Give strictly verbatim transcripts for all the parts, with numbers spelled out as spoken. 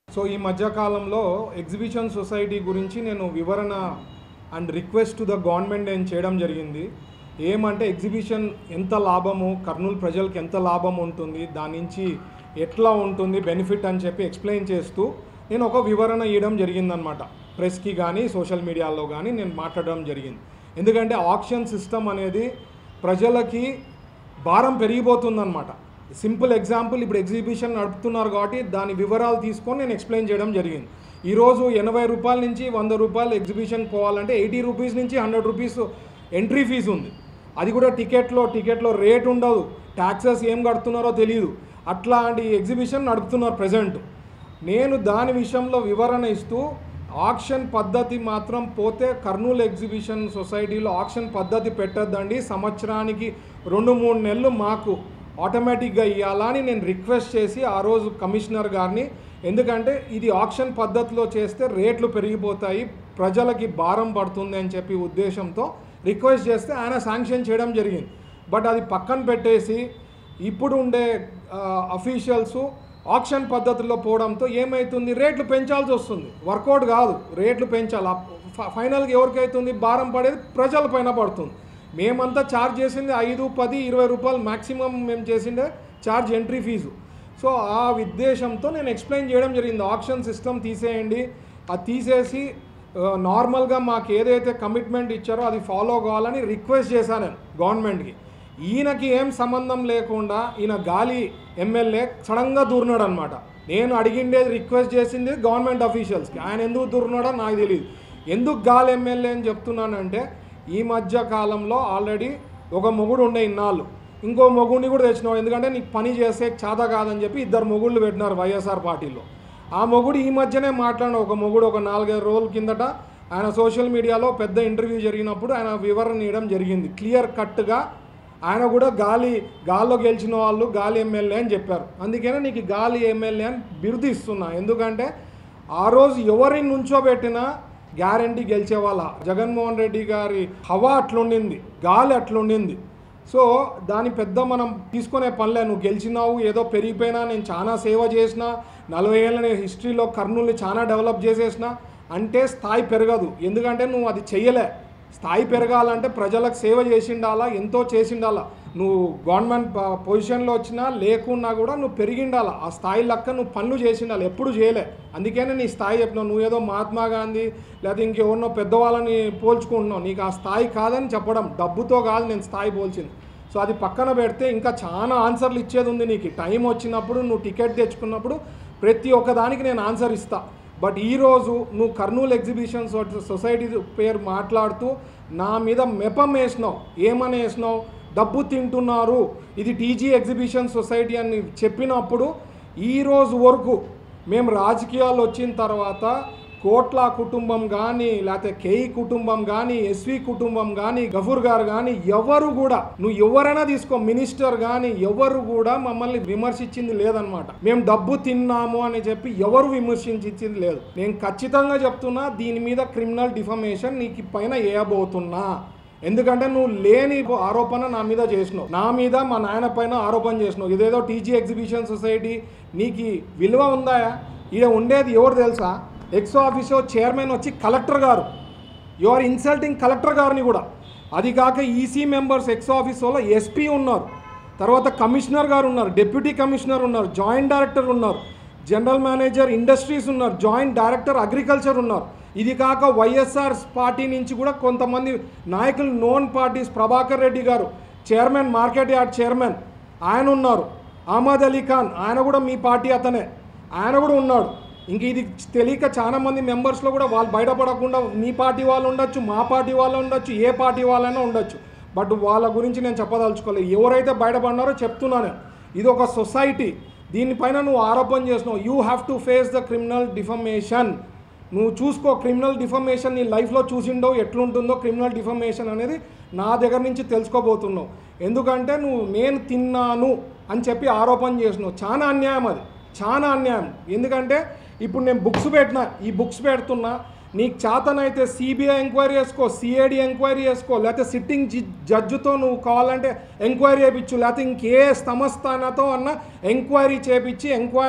So ఈ మధ్య కాలంలో ఎగ్జిబిషన్ సొసైటీ గురించి నేను వివరణ and request to the government నేను చేయడం జరిగింది. ఏమంటే ఎగ్జిబిషన్ ఎంత లాభము, కర్నూలు ప్రజలకు ఎంత లాభం ఉంటుంది, దాని నుంచి ఎట్లా ఉంటుంది బెనిఫిట్ అని చెప్పి ఎక్స్ప్లెయిన్ చేస్తూ నేను ఒక వివరణ ఇవ్వడం జరిగిందనమాట. ప్రెస్కి కానీ సోషల్ మీడియాలో కానీ నేను మాట్లాడడం జరిగింది. ఎందుకంటే ఆక్షన్ సిస్టమ్ అనేది ప్రజలకి భారం పెరిగిపోతుందన్నమాట. సింపుల్ ఎగ్జాంపుల్, ఇప్పుడు ఎగ్జిబిషన్ నడుపుతున్నారు కాబట్టి దాని వివరాలు తీసుకొని నేను ఎక్స్ప్లెయిన్ చేయడం జరిగింది. ఈరోజు ఎనభై రూపాయల నుంచి వంద రూపాయలు ఎగ్జిబిషన్ పోవాలంటే ఎయిటీ రూపీస్ నుంచి హండ్రెడ్ రూపీస్ ఎంట్రీ ఫీజు ఉంది. అది కూడా టికెట్లో టికెట్లో రేట్ ఉండదు, ట్యాక్సెస్ ఏం కడుతున్నారో తెలియదు. అట్లాంటి ఎగ్జిబిషన్ నడుపుతున్నారు ప్రజెంట్. నేను దాని విషయంలో వివరణ ఇస్తూ ఆక్షన్ పద్ధతి మాత్రం పోతే కర్నూలు ఎగ్జిబిషన్ సొసైటీలో ఆక్షన్ పద్ధతి పెట్టద్దండి, సంవత్సరానికి రెండు మూడు నెలలు మాకు ఆటోమేటిక్గా ఇవ్వాలని నేను రిక్వెస్ట్ చేసి ఆ రోజు కమిషనర్ గారిని, ఎందుకంటే ఇది ఆక్షన్ పద్ధతిలో చేస్తే రేట్లు పెరిగిపోతాయి, ప్రజలకి భారం పడుతుంది అని చెప్పి ఉద్దేశంతో రిక్వెస్ట్ చేస్తే ఆయన శాంక్షన్ చేయడం జరిగింది. బట్ అది పక్కన పెట్టేసి ఇప్పుడు ఉండే అఫీషియల్స్ ఆక్షన్ పద్ధతిలో పోవడంతో ఏమవుతుంది, రేట్లు పెంచాల్సి వస్తుంది. వర్కౌట్ కాదు, రేట్లు పెంచాలి. ఫైనల్గా ఎవరికైతుంది, భారం పడేది ప్రజల పైన పడుతుంది. మేమంతా ఛార్జ్ చేసింది ఐదు పది ఇరవై రూపాయలు మ్యాక్సిమం మేము చేసిండే ఛార్జ్ ఎంట్రీ ఫీజు. సో ఆ ఉద్దేశంతో నేను ఎక్స్ప్లెయిన్ చేయడం జరిగింది. ఆక్షన్ సిస్టమ్ తీసేయండి, అది తీసేసి నార్మల్గా మాకు ఏదైతే కమిట్మెంట్ ఇచ్చారో అది ఫాలో కావాలని రిక్వెస్ట్ చేశాను నేను గవర్నమెంట్కి. ఈయనకి ఏం సంబంధం లేకుండా ఈయన గాలి ఎమ్మెల్యే సడన్గా దూరినాడు అనమాట. నేను అడిగిండేది, రిక్వెస్ట్ చేసింది గవర్నమెంట్ అఫీషియల్స్కి. ఆయన ఎందుకు దూరినాడో నాకు తెలియదు. ఎందుకు గాలి ఎమ్మెల్యే అని చెప్తున్నానంటే, ఈ మధ్య కాలంలో ఆల్రెడీ ఒక మొగుడు ఉండే ఇన్నాళ్ళు, ఇంకో మొగుడిని కూడా తెచ్చినావు, ఎందుకంటే నీకు పని చేసే చేత కాదని చెప్పి ఇద్దరు మొగుళ్ళు పెట్టినారు వైఎస్ఆర్ పార్టీలో. ఆ మొగుడు ఈ మధ్యనే మాట్లాడిన ఒక మొగుడు ఒక నాలుగైదు రోజుల కిందట ఆయన సోషల్ మీడియాలో పెద్ద ఇంటర్వ్యూ జరిగినప్పుడు ఆయన వివరణ ఇవ్వడం జరిగింది. క్లియర్ కట్గా ఆయన కూడా గాలి గాల్లో గెలిచిన వాళ్ళు గాలి ఎమ్మెల్యే అని చెప్పారు. అందుకనే నీకు గాలి ఎమ్మెల్యే అని బిరుదు ఇస్తున్నా. ఎందుకంటే ఆ రోజు ఎవరిని నుంచోబెట్టినా గ్యారంటీ గెలిచేవాళ్ళ. జగన్మోహన్ రెడ్డి గారి హవా అట్లుండింది, గాలి అట్లుండింది. సో దాని పెద్ద మనం తీసుకునే పనిలే. నువ్వు గెలిచినావు, ఏదో పెరిగిపోయినా, నేను చాలా సేవ చేసిన, నలభై ఏళ్ళ హిస్టరీలో కర్నూలుని చాలా డెవలప్ చేసేసిన అంటే స్థాయి పెరగదు. ఎందుకంటే నువ్వు అది చెయ్యలే. స్థాయి పెరగాలంటే ప్రజలకు సేవ చేసిండాలా, ఎంతో చేసిండాలా. నువ్వు గవర్నమెంట్ పొజిషన్లో వచ్చినా లేకున్నా కూడా నువ్వు పెరిగిండాలా. ఆ స్థాయి లెక్క నువ్వు పనులు చేసిండాలి, ఎప్పుడు చేయలే. అందుకనే నీ స్థాయి చెప్పినావు. నువ్వు ఏదో మహాత్మా గాంధీ లేదా ఇంకెవరినో పెద్దవాళ్ళని పోల్చుకుంటున్నావు. నీకు ఆ స్థాయి కాదని చెప్పడం, డబ్బుతో కాదు నేను స్థాయి పోల్చింది. సో అది పక్కన పెడితే ఇంకా చాలా ఆన్సర్లు ఇచ్చేది ఉంది నీకు. టైం వచ్చినప్పుడు నువ్వు టికెట్ తెచ్చుకున్నప్పుడు ప్రతి ఒక్కదానికి నేను ఆన్సర్ ఇస్తా. బట్ ఈరోజు నువ్వు కర్నూలు ఎగ్జిబిషన్ సొసైటీ పేరు మాట్లాడుతూ నా మీద మెపం వేసినావు. ఏమని వేసినావు, డబ్బు తింటున్నారు, ఇది టీజీ ఎగ్జిబిషన్ సొసైటీ అని చెప్పినప్పుడు ఈరోజు వరకు మేము రాజకీయాలు వచ్చిన తర్వాత కోట్ల కుటుంబం కానీ, లేకపోతే కేఈ కుటుంబం కానీ, ఎస్వి కుటుంబం కానీ, గఫూర్ గారు కానీ, ఎవరు కూడా, నువ్వు ఎవరైనా తీసుకో, మినిస్టర్ కానీ, ఎవరు కూడా మమ్మల్ని విమర్శించింది లేదనమాట. మేము డబ్బు తిన్నాము అని చెప్పి ఎవరు విమర్శించింది లేదు. నేను ఖచ్చితంగా చెప్తున్నా, దీని మీద క్రిమినల్ డిఫమేషన్ నీకు పైన వేయబోతున్నా. ఎందుకంటే నువ్వు లేని ఆరోపణ నా మీద చేసినావు, నా మీద మా నాయన పైన ఆరోపణ చేసినావు. ఇదేదో టీజీ ఎగ్జిబిషన్ సొసైటీ నీకు విలువ ఉందా? ఈడ ఉండేది ఎవరు తెలుసా? ఎక్స్ ఆఫీసో చైర్మన్ వచ్చి కలెక్టర్ గారు. యు ఆర్ ఇన్సల్టింగ్ కలెక్టర్ గారిని కూడా. అది కాక ఈసీ మెంబర్స్ ఎక్స్ ఆఫీసోలో ఎస్పీ ఉన్నారు, తర్వాత కమిషనర్ గారు ఉన్నారు, డిప్యూటీ కమిషనర్ ఉన్నారు, జాయింట్ డైరెక్టర్ ఉన్నారు, జనరల్ మేనేజర్ ఇండస్ట్రీస్ ఉన్నారు, జాయింట్ డైరెక్టర్ అగ్రికల్చర్ ఉన్నారు. ఇది కాక వైఎస్ఆర్ పార్టీ నుంచి కూడా కొంతమంది నాయకులు, నోన్ పార్టీస్, ప్రభాకర్ రెడ్డి గారు చైర్మన్, మార్కెట్ యార్డ్ చైర్మన్ ఆయన ఉన్నారు, అహ్మద్ అలీ ఖాన్ ఆయన కూడా మీ పార్టీ అతనే, ఆయన కూడా ఉన్నాడు. ఇంక ఇది తెలియక చాలామంది మెంబర్స్లో కూడా వాళ్ళు బయటపడకుండా మీ పార్టీ వాళ్ళు ఉండొచ్చు, మా పార్టీ వాళ్ళు ఉండొచ్చు, ఏ పార్టీ వాళ్ళైనా ఉండొచ్చు. బట్ వాళ్ళ గురించి నేను చెప్పదలుచుకోలేదు. ఎవరైతే బయటపడినారో చెప్తున్నాను. ఇది ఒక సొసైటీ, దీనిపైన నువ్వు ఆరోపణ చేసినావు. You have to face the criminal defamation. నువ్వు చూసుకో, క్రిమినల్ డిఫమేషన్ నీ లైఫ్లో చూసిండో ఎట్లుంటుందో క్రిమినల్ డిఫమేషన్ అనేది నా దగ్గర నుంచి తెలుసుకోబోతున్నావు. ఎందుకంటే నువ్వు నేను తిన్నాను అని చెప్పి ఆరోపణ చేసినావు. చాలా అన్యాయం, అది చాలా అన్యాయం. ఎందుకంటే ఇప్పుడు నేను బుక్స్ పెట్టినా, ఈ బుక్స్ పెడుతున్నా, నీకు చేతనైతే సిబిఐ ఎంక్వైరీ చేసుకో, సిఐడి ఎంక్వైరీ చేసుకో, లేకపోతే సిట్టింగ్ జడ్జితో నువ్వు కావాలంటే ఎంక్వైరీ చేయించు, లేకపోతే ఇంకే సంస్థతో అన్న ఎంక్వైరీ చేయించి ఎంక్వైరీ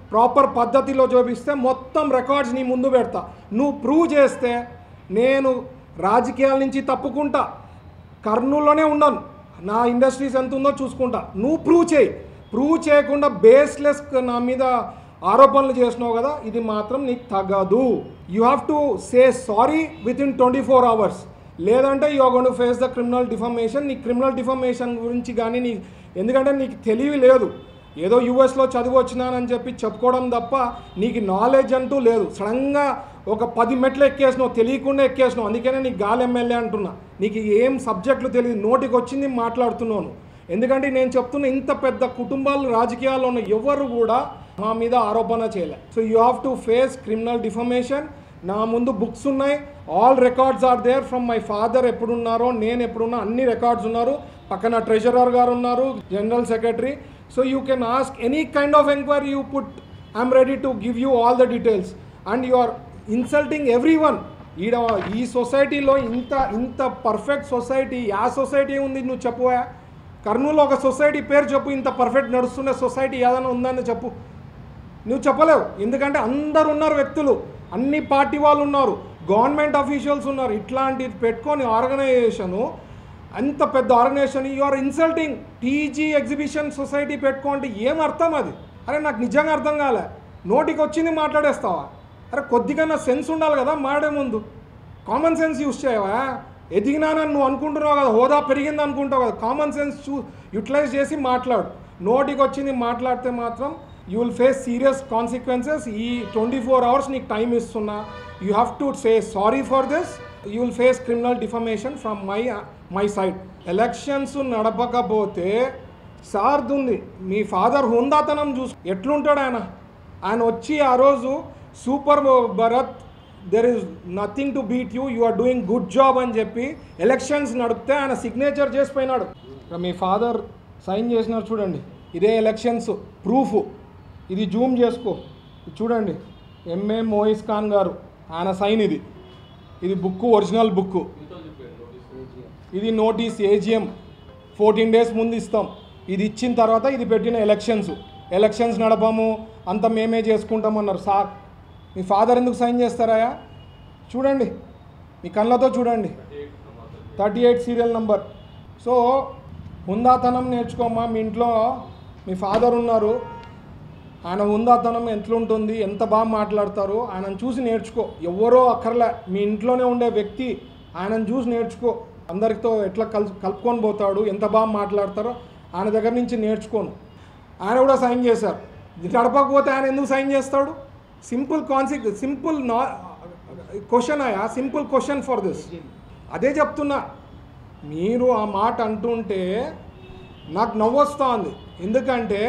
ప్రాపర్ పద్ధతిలో చూపిస్తే మొత్తం రికార్డ్స్ నీ ముందు పెడతా. నువ్వు ప్రూవ్ చేస్తే నేను రాజకీయాల నుంచి తప్పుకుంటా, కర్నూలులోనే ఉన్నాను, నా ఇండస్ట్రీస్ ఎంత ఉందో చూసుకుంటా. నువ్వు ప్రూవ్ చేయి. ప్రూవ్ చేయకుండా బేస్లెస్ నా మీద ఆరోపణలు చేసినావు కదా, ఇది మాత్రం నీకు తగదు. You have to say sorry within twenty four hours, లేదంటే you are going to face the criminal defamation. నీ క్రిమినల్ డిఫమేషన్ గురించి కానీ నీ, ఎందుకంటే నీకు తెలివి లేదు, ఏదో యూఎస్లో చదివి వచ్చినానని చెప్పి చెప్పుకోవడం తప్ప నీకు నాలెడ్జ్ అంటూ లేదు. సడన్గా ఒక పది మెట్లు ఎక్కేసినావు, తెలియకుండా ఎక్కేసినావు, అందుకనే నీకు గాలి ఎమ్మెల్యే అంటున్నా. నీకు ఏం సబ్జెక్టులు తెలియదు, నోటికి వచ్చింది మాట్లాడుతున్నాను. ఎందుకంటే నేను చెప్తున్న ఇంత పెద్ద కుటుంబాలు రాజకీయాల్లో ఉన్న ఎవరు కూడా మా మీద ఆరోపణ చేయలే. So you have to face criminal defamation. నా ముందు బుక్స్ ఉన్నాయి, all records are there from my father, ఎప్పుడున్నారో నేను ఎప్పుడున్నా అన్ని రికార్డ్స్ ఉన్నారు. పక్కన ట్రెజరర్ గారు ఉన్నారు, general secretary. So you can ask any kind of enquiry you put, I'm ready to give you all the details. And you are insulting everyone. ఈడ ఈ సొసైటీలో ఇంత ఇంత పర్ఫెక్ట్ సొసైటీ, యా సొసైటీ ఉంది నువ్వు చెప్పువా? కర్నూలు ఒక సొసైటీ పేరు చెప్పు, ఇంత పర్ఫెక్ట్ నడుస్తున్న సొసైటీ ఏదైనా ఉందని చెప్పు. నువ్వు చెప్పలేవు, ఎందుకంటే అందరు ఉన్నారు వ్యక్తులు, అన్ని పార్టీ వాళ్ళు ఉన్నారు, గవర్నమెంట్ అఫీషియల్స్ ఉన్నారు. ఇట్లాంటిది పెట్టుకొని ఆర్గనైజేషను, అంత పెద్ద organisation, you are insulting. TG exhibition society పెట్టుకోండి, ఏం అర్థం అది? అరే నాకు నిజంగా అర్థం కాలే. నోటికి వచ్చింది మాట్లాడేస్తావా? అరే కొద్దిగా సెన్స్ ఉండాలి కదా మాడే ముందు, కామన్ సెన్స్ యూస్ చేయవా? ఎదిగినానని నువ్వు అనుకుంటున్నావు కదా, హోదా పెరిగింది అనుకుంటావు కదా, కామన్ సెన్స్ చూ యూటిలైజ్ చేసి మాట్లాడు. నోటికి వచ్చింది మాట్లాడితే మాత్రం you will face serious consequences. ఈ ట్వంటీ ఫోర్ అవర్స్ నీకు టైం ఇస్తున్నా. You have to say sorry for this. You will face criminal defamation from my my side. Elections నడపకపోతే సార్దుంది, మీ ఫాదర్ హుందాతనం చూసు ఎట్లుంటాడు ఆయన. ఆయన వచ్చి ఆ రోజు super Bharat, there is nothing to beat you, you are doing good job అని చెప్పి ఎలక్షన్స్ నడిపితే ఆయన సిగ్నేచర్ చేసిపోయినాడు. మీ ఫాదర్ సైన్ చేసినారు చూడండి, ఇదే ఎలక్షన్స్ ప్రూఫ్. ఇది జూమ్ చేసుకో, చూడండి, ఎంఏ మోయిస్ ఖాన్ గారు ఆయన సైన్. ఇది ఇది బుక్, ఒరిజినల్ బుక్. ఇది నోటీస్ ఏజిఎం ఫోర్టీన్ డేస్ ముందు ఇస్తాం. ఇది ఇచ్చిన తర్వాత ఇది పెట్టిన ఎలక్షన్స్. ఎలక్షన్స్ నడపము అంత మేమే చేసుకుంటామన్నారు. సార్ మీ ఫాదర్ ఎందుకు సైన్ చేస్తారా? చూడండి, మీ కళ్ళతో చూడండి, thirty eight serial number. So హుందాతనం నేర్చుకోమ్మా. మీ ఇంట్లో మీ ఫాదర్ ఉన్నారు, ఆయన హుందాతనం ఎట్లుంటుంది, ఎంత బాగా మాట్లాడతారు, ఆయనను చూసి నేర్చుకో. ఎవరో అక్కర్లే, మీ ఇంట్లోనే ఉండే వ్యక్తి, ఆయనను చూసి నేర్చుకో. అందరితో ఎట్లా కల్ కలుపుకొని పోతాడు, ఎంత బాగా మాట్లాడతారో ఆయన దగ్గర నుంచి నేర్చుకోను. ఆయన కూడా సైన్ చేశారు. నడపకపోతే ఆయన ఎందుకు సైన్ చేస్తాడు? సింపుల్ కాన్సెప్ట్, సింపుల్ నా క్వశ్చన్ అయ్యా, సింపుల్ క్వశ్చన్ ఫర్ దిస్. అదే చెప్తున్నా. మీరు ఆ మాట అంటుంటే నాకు నవ్వొస్తూ ఉంది. ఎందుకంటే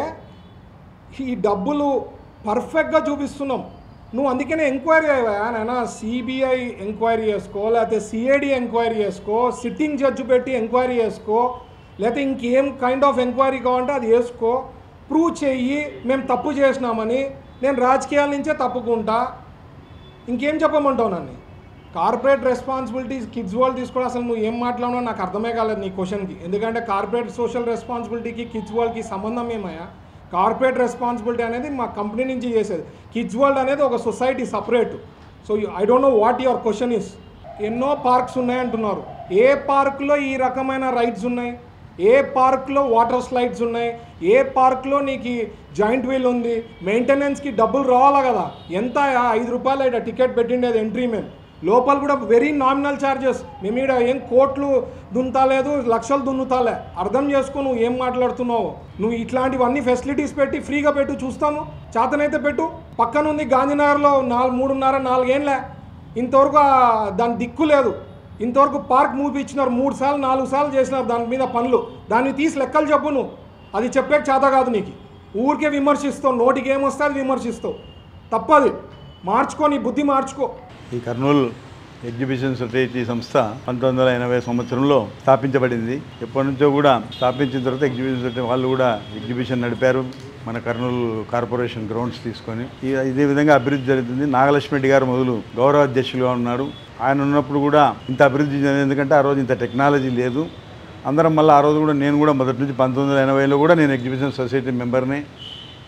ఈ డబ్బులు పర్ఫెక్ట్గా చూపిస్తున్నాం. నువ్వు అందుకనే ఎంక్వైరీ అయ్యా నాయన, సిబిఐ ఎంక్వైరీ చేసుకో, లేకపోతే సిఐడి ఎంక్వైరీ చేసుకో, సిట్టింగ్ జడ్జి పెట్టి ఎంక్వైరీ చేసుకో, లేకపోతే ఇంకేం కైండ్ ఆఫ్ ఎంక్వైరీ కావాలంటే అది చేసుకో. ప్రూవ్ చెయ్యి మేము తప్పు చేసినామని. నేను రాజకీయాల నుంచే తప్పుకుంటా. ఇంకేం చెప్పమంటావు నన్ను? కార్పొరేట్ రెస్పాన్సిబిలిటీస్ కిడ్స్ వరల్డ్ తీసుకోవడం, అసలు నువ్వు ఏం మాట్లాడినా నాకు అర్థమే కాలేదు నీ క్వశ్చన్కి. ఎందుకంటే కార్పొరేట్ సోషల్ రెస్పాన్సిబిలిటీకి కిడ్స్ వరల్డ్కి సంబంధం ఏమయ్యా? కార్పొరేట్ రెస్పాన్సిబిలిటీ అనేది మా కంపెనీ నుంచి చేసేది. కిడ్స్ వరల్డ్ అనేది ఒక society separate. So I don't know what your question is. ఎన్నో పార్క్స్ ఉన్నాయంటున్నారు. ఏ పార్కులో ఈ రకమైన రైడ్స్ ఉన్నాయి? ఏ పార్క్లో వాటర్ స్లైడ్స్ ఉన్నాయి? ఏ పార్క్లో నీకు జాయింట్ వీల్ ఉంది? మెయింటెనెన్స్కి డబ్బులు రావాలా కదా. ఎంత ఐదు రూపాయలు ఇక్కడ టికెట్ పెట్టిండేది ఎంట్రీ మేము. లోపల కూడా వెరీ నామినల్ ఛార్జెస్. మేము ఇక్కడ ఏం కోట్లు దున్నుతాలేదు, లక్షలు దున్నుతాలే. అర్థం చేసుకో నువ్వు ఏం మాట్లాడుతున్నావు. నువ్వు ఇట్లాంటివన్నీ ఫెసిలిటీస్ పెట్టి ఫ్రీగా పెట్టు, చూస్తాము. చేతనైతే పెట్టు. పక్కనుంది గాంధీనగర్లో నాలుగు మూడున్నర నాలుగేళ్ళే, ఇంతవరకు దాని దిక్కు లేదు. ఇంతవరకు పార్క్ మూపి ఇచ్చినారు, మూడు సార్లు నాలుగు సార్లు చేసినారు దాని మీద పనులు. దాన్ని తీసి లెక్కలు చెప్పు నువ్వు. అది చెప్పే చేత కాదు నీకు. ఊరికే విమర్శిస్తావు, నోటికి ఏమొస్తే అది విమర్శిస్తావు. తప్పది. మార్చుకో, నీ బుద్ధి మార్చుకో. ఈ కర్నూలు ఎగ్జిబిషన్ సొసైటీ సంస్థ పంతొమ్మిది వందల ఎనభై సంవత్సరంలో స్థాపించబడింది. ఎప్పటి నుంచో కూడా స్థాపించిన తర్వాత ఎగ్జిబిషన్ సొసైటీ వాళ్ళు కూడా ఎగ్జిబిషన్ నడిపారు మన కర్నూలు కార్పొరేషన్ గ్రౌండ్స్ తీసుకొని. ఇదే విధంగా అభివృద్ధి జరుగుతుంది. నాగలక్ష్మి రెడ్డి గారు మొదలు గౌరవ అధ్యక్షులుగా ఉన్నారు. ఆయన ఉన్నప్పుడు కూడా ఇంత అభివృద్ధి జరిగింది. ఎందుకంటే ఆ రోజు ఇంత టెక్నాలజీ లేదు. అందరం మళ్ళీ ఆ రోజు కూడా నేను కూడా మొదటి నుంచి పంతొమ్మిది వందల ఎనభైలో కూడా నేను ఎగ్జిబిషన్ సొసైటీ మెంబర్ని.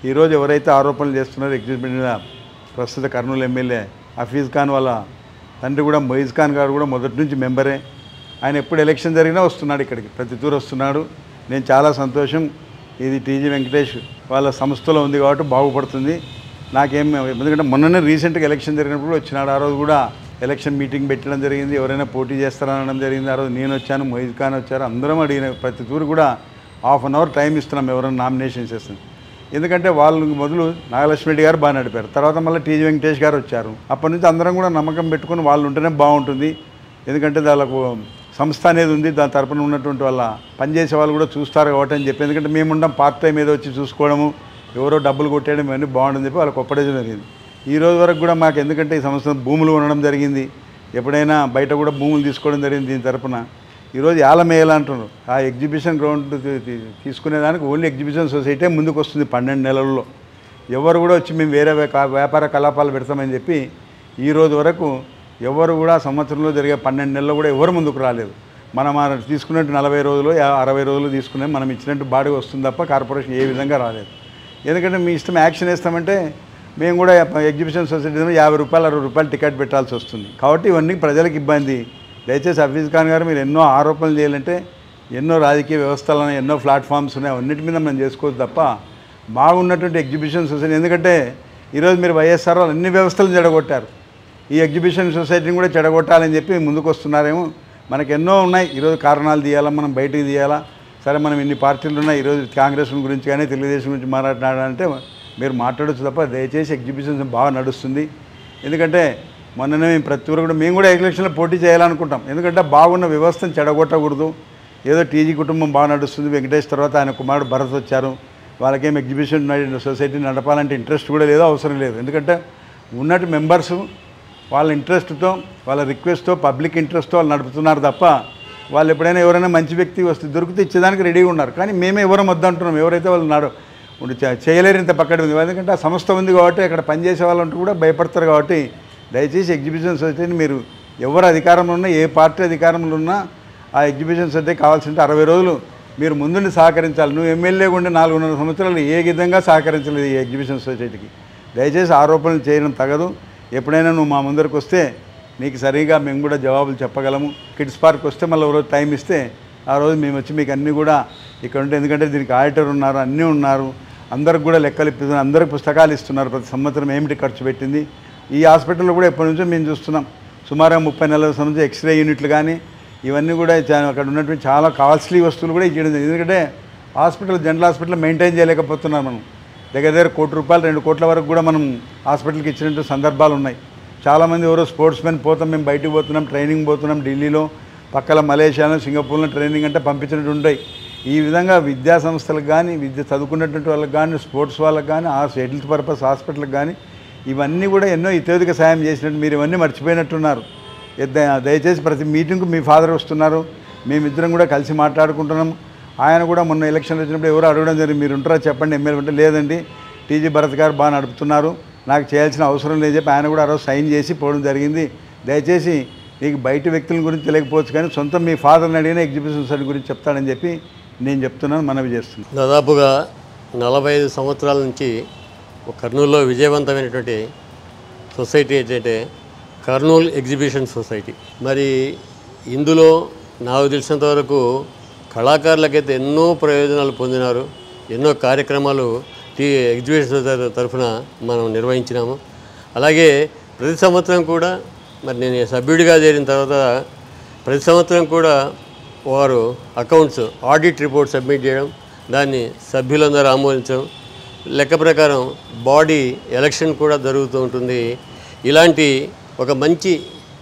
ఈరోజు ఎవరైతే ఆరోపణలు చేస్తున్నారో ఎగ్జిబిషన్ మీద ప్రస్తుత కర్నూలు ఎమ్మెల్యే హఫీజ్ ఖాన్ వాళ్ళ తండ్రి కూడా మొయిజ్ ఖాన్ గారు కూడా మొదటి నుంచి మెంబరే. ఆయన ఎప్పుడు ఎలక్షన్ జరిగినా వస్తున్నాడు ఇక్కడికి, ప్రతి తూరు వస్తున్నాడు. నేను చాలా సంతోషం. ఇది టీజీ వెంకటేష్ వాళ్ళ సంస్థలో ఉంది కాబట్టి బాగుపడుతుంది. నాకేం ఎందుకంటే మొన్ననే రీసెంట్గా ఎలక్షన్ జరిగినప్పుడు వచ్చినాడు. ఆ రోజు కూడా ఎలక్షన్ మీటింగ్ పెట్టడం జరిగింది, ఎవరైనా పోటీ చేస్తారనడం జరిగింది. ఆ రోజు నేను వచ్చాను, మొయిజ్ ఖాన్ వచ్చారు, అందరం అడిగిన ప్రతి తూరు కూడా హాఫ్ అన్ అవర్ టైం ఇస్తున్నాం ఎవరైనా నామినేషన్ చేస్తుంది. ఎందుకంటే వాళ్ళు మొదలు నాగలక్ష్మి రెడ్డి గారు బాగా నడిపారు, తర్వాత మళ్ళీ టీజీ వెంకటేష్ గారు వచ్చారు. అప్పటి నుంచి అందరం కూడా నమ్మకం పెట్టుకుని వాళ్ళు ఉంటేనే బాగుంటుంది. ఎందుకంటే వాళ్ళకు సంస్థ అనేది ఉంది, దాని తరపున ఉన్నటువంటి వాళ్ళ పనిచేసే వాళ్ళు కూడా చూస్తారు కాబట్టి అని చెప్పి. ఎందుకంటే మేము ఉండం పార్ట్ టైం ఏదో వచ్చి చూసుకోవడము, ఎవరో డబ్బులు కొట్టేయడం ఇవన్నీ బాగుంటుంది చెప్పి వాళ్ళకి ఒప్పడేది జరిగింది. ఈ రోజు వరకు కూడా మాకు ఎందుకంటే ఈ సంవత్సరం భూములు ఉండడం జరిగింది, ఎప్పుడైనా బయట కూడా భూములు తీసుకోవడం జరిగింది దీని తరపున. ఈరోజు యాలమేయాల అంటున్నారు. ఆ ఎగ్జిబిషన్ గ్రౌండ్ తీసుకునేదానికి ఓన్లీ ఎగ్జిబిషన్ సొసైటీ ముందుకు వస్తుంది పన్నెండు నెలల్లో. ఎవరు కూడా వచ్చి మేము వేరే వ్యాపార కలాపాలు పెడతామని చెప్పి ఈ రోజు వరకు ఎవరు కూడా సంవత్సరంలో జరిగే పన్నెండు నెలల్లో కూడా ఎవరు ముందుకు రాలేదు. మనం తీసుకున్నట్టు నలభై రోజులు అరవై రోజులు తీసుకునే మనం ఇచ్చినట్టు బాడీ వస్తుంది తప్ప కార్పొరేషన్ ఏ విధంగా రాలేదు. ఎందుకంటే మీ ఇష్టం యాక్షన్ వేస్తామంటే మేము కూడా ఎగ్జిబిషన్ సొసైటీలో యాభై రూపాయలు అరవై రూపాయలు టికెట్ పెట్టాల్సి వస్తుంది. కాబట్టి ఇవన్నీ ప్రజలకు ఇబ్బంది. దయచేసి హఫీజ్ ఖాన్ గారు మీరు ఎన్నో ఆరోపణలు చేయాలంటే ఎన్నో రాజకీయ వ్యవస్థలను ఎన్నో ప్లాట్ఫామ్స్ ఉన్నాయి, అన్నిటి మీద మనం చేసుకోవచ్చు తప్ప బాగున్నటువంటి ఎగ్జిబిషన్ సొసైటీ. ఎందుకంటే ఈరోజు మీరు వైఎస్ఆర్ వాళ్ళు అన్ని వ్యవస్థలను చెడగొట్టారు, ఈ ఎగ్జిబిషన్ సొసైటీని కూడా చెడగొట్టాలని చెప్పి ముందుకు వస్తున్నారేమో. మనకు ఎన్నో ఉన్నాయి, ఈరోజు కారణాలు తీయాలా, మనం బయటికి తీయాలా. సరే మనం ఇన్ని పార్టీలు ఉన్నాయి, ఈరోజు కాంగ్రెస్ గురించి కానీ తెలుగుదేశం గురించి మాట్లాడాలంటే మీరు మాట్లాడచ్చు తప్ప దయచేసి ఎగ్జిబిషన్ బాగా నడుస్తుంది. ఎందుకంటే మొన్ననే మేము ప్రతి ఒక్కరు కూడా మేము కూడా ఎలక్షన్లో పోటీ చేయాలనుకుంటాం. ఎందుకంటే బాగున్న వ్యవస్థను చెడగొట్టకూడదు. ఏదో టీజీ కుటుంబం బాగా నడుస్తుంది, వెంకటేష్ తర్వాత ఆయన కుమారుడు భరత్ వచ్చారు, వాళ్ళకేం ఎగ్జిబిషన్ సొసైటీ నడపాలంటే ఇంట్రెస్ట్ కూడా లేదు, అవసరం లేదు. ఎందుకంటే ఉన్నట్టు మెంబర్సు వాళ్ళ ఇంట్రెస్ట్తో వాళ్ళ రిక్వెస్ట్తో పబ్లిక్ ఇంట్రెస్ట్తో వాళ్ళు నడుపుతున్నారు తప్ప వాళ్ళు ఎప్పుడైనా ఎవరైనా మంచి వ్యక్తి వస్తే దొరికితే ఇచ్చేదానికి రెడీగా ఉన్నారు. కానీ మేమే ఎవరం వద్దంటున్నాం, ఎవరైతే వాళ్ళు నాడు చేయలేరు ఇంత పక్కన ఉంది. ఎందుకంటే ఆ సంస్థ ఉంది కాబట్టి అక్కడ పనిచేసే వాళ్ళు ఉంటూ కూడా భయపడతారు. కాబట్టి దయచేసి ఎగ్జిబిషన్ సొసైటీని మీరు ఎవరు అధికారంలో ఉన్నా, ఏ పార్టీ అధికారంలో ఉన్నా ఆ ఎగ్జిబిషన్ సొసైటీ కావాల్సింటే అరవై రోజులు మీరు ముందుండి సహకరించాలి. నువ్వు ఎమ్మెల్యేగా ఉండి నాలుగున్నర సంవత్సరాలు ఏ విధంగా సహకరించలేదు ఈ ఎగ్జిబిషన్ సొసైటీకి. దయచేసి ఆరోపణలు చేయడం తగదు. ఎప్పుడైనా నువ్వు మా ముందరికి వస్తే నీకు సరిగా మేము కూడా జవాబులు చెప్పగలము. కిడ్స్ పార్క్ వస్తే మళ్ళీ ఒక రోజు టైం ఇస్తే ఆ రోజు మేము వచ్చి మీకు అన్నీ కూడా ఇక్కడ ఉంటే, ఎందుకంటే దీనికి ఆడిటర్ ఉన్నారు, అన్నీ ఉన్నారు, అందరికి కూడా లెక్కలు ఇస్తున్నారు, అందరికి పుస్తకాలు ఇస్తున్నారు, ప్రతి సంవత్సరం ఏమిటి ఖర్చు పెట్టింది. ఈ హాస్పిటల్లో కూడా ఎప్పటి నుంచో మేము చూస్తున్నాం, సుమారుగా ముప్పై నలభై సంవత్సరం ఎక్స్రే యూనిట్లు కానీ ఇవన్నీ కూడా అక్కడ ఉన్నటువంటి చాలా కాస్ట్లీ వస్తువులు కూడా ఇచ్చేయడం. ఎందుకంటే హాస్పిటల్ జనరల్ హాస్పిటల్ మెయింటైన్ చేయలేకపోతున్నాం. మనం దగ్గర దగ్గర కోటి రూపాయలు రెండు కోట్ల వరకు కూడా మనం హాస్పిటల్కి ఇచ్చినట్టు సందర్భాలు ఉన్నాయి. చాలామంది ఎవరో స్పోర్ట్స్ మెన్ పోతాం, మేము బయటకు పోతున్నాం, ట్రైనింగ్ పోతున్నాం, ఢిల్లీలో పక్కల మలేషియాలో సింగపూర్లో ట్రైనింగ్ అంటే పంపించినట్టు ఉంటాయి. ఈ విధంగా విద్యా సంస్థలకు కానీ విద్య చదువుకున్నటువంటి వాళ్ళకి కానీ స్పోర్ట్స్ వాళ్ళకి కానీ ఆ హెల్త్ పర్పస్ హాస్పిటల్కి కానీ ఇవన్నీ కూడా ఎన్నో ఇతోదిక సాయం చేసినట్టు మీరు ఇవన్నీ మర్చిపోయినట్టున్నారు. దయచేసి ప్రతి మీటింగ్కు మీ ఫాదర్ వస్తున్నారు, మేమిద్దరం కూడా కలిసి మాట్లాడుకుంటున్నాం. ఆయన కూడా మొన్న ఎలక్షన్ వచ్చినప్పుడు ఎవరు అడగడం జరిగింది, మీరు ఉంటారా చెప్పండి ఎమ్మెల్యే అంటే, లేదండి టీజీ భరత్ గారు బాగా నడుపుతున్నారు, నాకు చేయాల్సిన అవసరం లేదు చెప్పి ఆయన కూడా ఆ రోజు సైన్ చేసి పోవడం జరిగింది. దయచేసి నీకు బయట వ్యక్తుల గురించి తెలియకపోవచ్చు కానీ సొంతం మీ ఫాదర్ని అడిగిన ఎగ్జిబిషన్ సొసైటీ గురించి చెప్తాడని చెప్పి నేను చెప్తున్నాను, మనవి చేస్తున్నాను. దాదాపుగా నలభై ఐదు సంవత్సరాల నుంచి కర్నూలులో విజయవంతమైనటువంటి సొసైటీ ఏంటంటే కర్నూలు ఎగ్జిబిషన్ సొసైటీ. మరి ఇందులో నాకు తెలిసినంత వరకు కళాకారులకైతే ఎన్నో ప్రయోజనాలు పొందినారు, ఎన్నో కార్యక్రమాలు టీ ఎగ్జిబిషన్ సొసైటీ తరఫున మనం నిర్వహించినాము. అలాగే ప్రతి సంవత్సరం కూడా మరి నేను సభ్యుడిగా చేరిన తర్వాత ప్రతి సంవత్సరం కూడా వారు అకౌంట్స్ ఆడిట్ రిపోర్ట్ సబ్మిట్ చేయడం, దాన్ని సభ్యులందరూ ఆమోదించడం, లెక్క ప్రకారం బాడీ ఎలక్షన్ కూడా జరుగుతూ ఉంటుంది. ఇలాంటి ఒక మంచి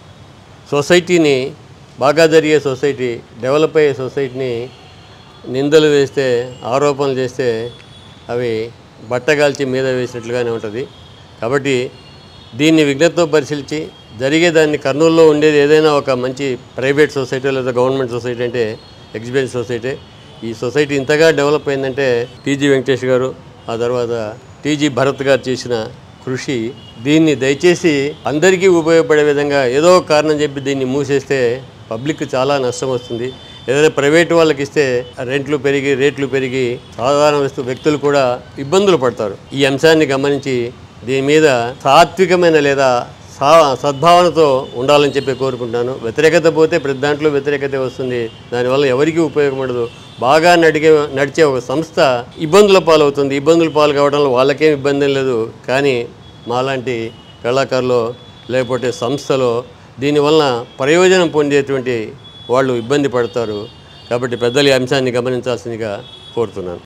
సొసైటీని, బాగా జరిగే సొసైటీ, డెవలప్ అయ్యే సొసైటీని నిందలు వేస్తే, ఆరోపణలు చేస్తే అవి బట్టగాల్చి మీద వేసినట్లుగానే ఉంటుంది. కాబట్టి దీన్ని విజ్ఞతతో పరిశీలించి జరిగేదాన్ని, కర్నూలులో ఉండేది ఏదైనా ఒక మంచి ప్రైవేట్ సొసైటీ లేదా గవర్నమెంట్ సొసైటీ అంటే ఎగ్జిబిషన్ సొసైటీ. ఈ సొసైటీ ఇంతగా డెవలప్ అయిందంటే టీజీ వెంకటేష్ గారు, ఆ తర్వాత టీజీ భరత్ గారు చేసిన కృషి. దీన్ని దయచేసి అందరికీ ఉపయోగపడే విధంగా ఏదో కారణం చెప్పి దీన్ని మూసేస్తే పబ్లిక్ చాలా నష్టం వస్తుంది. ఏదైనా ప్రైవేటు వాళ్ళకి ఇస్తే రెంట్లు పెరిగి రేట్లు పెరిగి సాధారణ వస్తు వ్యక్తులు కూడా ఇబ్బందులు పడతారు. ఈ అంశాన్ని గమనించి దీని మీద సాత్వికమైన లేదా సా సద్భావనతో ఉండాలని చెప్పి కోరుకుంటాను. వ్యతిరేకత పోతే ప్రతి దాంట్లో వ్యతిరేకత వస్తుంది, దానివల్ల ఎవరికీ ఉపయోగం ఉండదు. బాగా నడిగే నడిచే ఒక సంస్థ ఇబ్బందుల పాలవుతుంది. ఇబ్బందుల పాలు కావడంలో వాళ్ళకేం ఇబ్బంది లేదు, కానీ మాలాంటి కళాకారులు లేకపోతే సంస్థలో దీనివల్ల ప్రయోజనం పొందేటువంటి వాళ్ళు ఇబ్బంది పడతారు. కాబట్టి పెద్దలు ఈ అంశాన్ని గమనించాల్సిందిగా కోరుతున్నాను.